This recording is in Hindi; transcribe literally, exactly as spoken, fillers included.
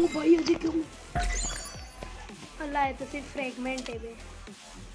ओ भाई अजी क्यों अल्लाह है तो सिर्फ फ्रेगमेंट है बे।